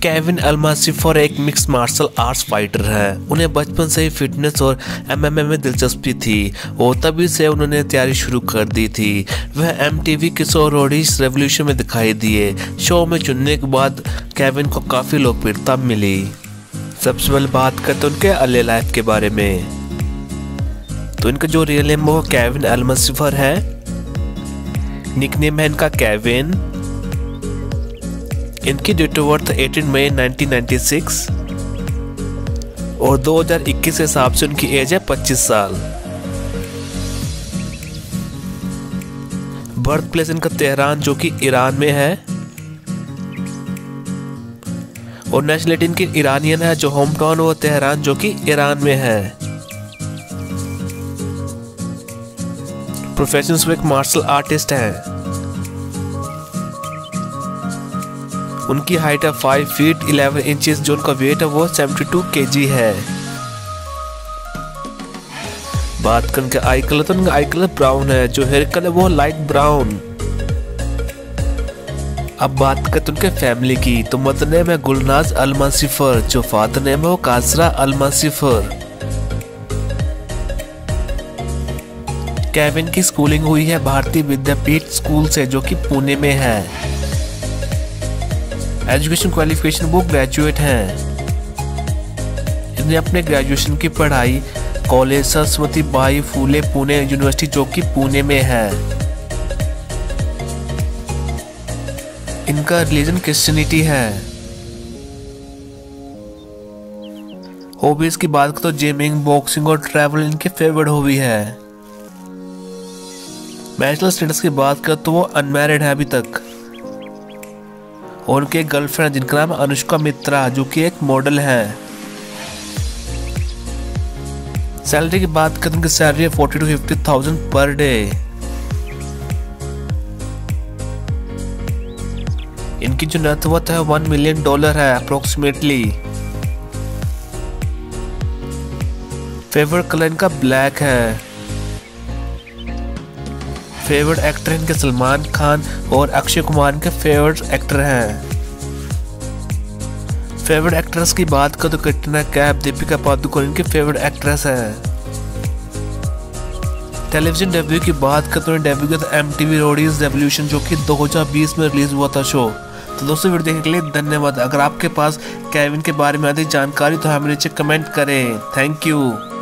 Kevin अल्मासीफर एक mix martial arts fighter है। उन्हें बचपन से ही फिटनेस और एमएमए में दिलचस्पी थी और तभी से उन्होंने तैयारी शुरू कर दी थी। वह एमटीवी के शो रोडीज रेवोल्यूशन में दिखाई दिए। शो में चुनने के बाद केविन को काफ़ी लोकप्रियता मिली। सबसे पहले बात करते हैं उनके अर्ली लाइफ के बारे में। तो इनका जो रियल नेम वो केविन अल्मासीफर है। निकनेम है इनका केविन। इनकी डेट ऑफ बर्थ 18 मई 1996 और 2021 के हिसाब से उनकी एज है 25 साल। बर्थ प्लेस इनका तेहरान जो कि ईरान में है और नेशनलिटी इनकी ईरानियन है। जो होम टाउन वो तेहरान जो कि ईरान में है। प्रोफेशन से एक मार्शल आर्टिस्ट है। उनकी हाइट है 5 फीट 11 इंचेस। जो उनका वेट है वो 72 kg है। बात करें उनके आई कलर तो उनका आई कलर ब्राउन है। जो हेयर कलर वो लाइट ब्राउन। अब बात करते उनके फैमिली की। तो मदर नेम है गुलनाज अल्मासीफर। जो फादर नेम है वो कासरा अल्मासीफर। केविन की स्कूलिंग हुई है भारतीय विद्यापीठ स्कूल से जो कि पुणे में है। एजुकेशन क्वालिफिकेशन वो ग्रेजुएट हैं। इन्हें अपने ग्रेजुएशन की पढ़ाई कॉलेज सरस्वती बाई फूले पुणे यूनिवर्सिटी जो कि पुणे में है। इनका रिलीजन क्रिश्चियनिटी है। हॉबीज की बात करें तो जिमिंग बॉक्सिंग और ट्रैवल इनकी फेवरेट हॉबी है। मैरिटल स्टेटस की बात करें तो वो अनमैरिड है अभी तक। और उनके गर्लफ्रेंड जिनका नाम है अनुष्का मित्रा जो कि एक मॉडल है। सैलरी की बात करें तो उनकी सैलरी है 40 to 50,000 पर डे। इनकी जो नेटवर्थ है $1 मिलियन है अप्रोक्सीमेटली। फेवरेट कलर इनका ब्लैक है। फेवरेट एक्टर इनके सलमान खान और अक्षय कुमार इनके फेवरेट एक्टर हैं। फेवरेट एक्ट्रेस की बात करें तो कैटरीना कैफ दीपिका पादुकोण इनके फेवरेट एक्ट्रेस हैं। टेलीविजन डेब्यू की बात करें तो डेब्यू किया था एमटीवी रोडीज रेवोल्यूशन जो कि 2020 में रिलीज हुआ था शो। तो दोस्तों वीडियो देखने के लिए धन्यवाद। अगर आपके पास केविन के बारे में अधिक जानकारी तो हमें नीचे कमेंट करें। Thank you.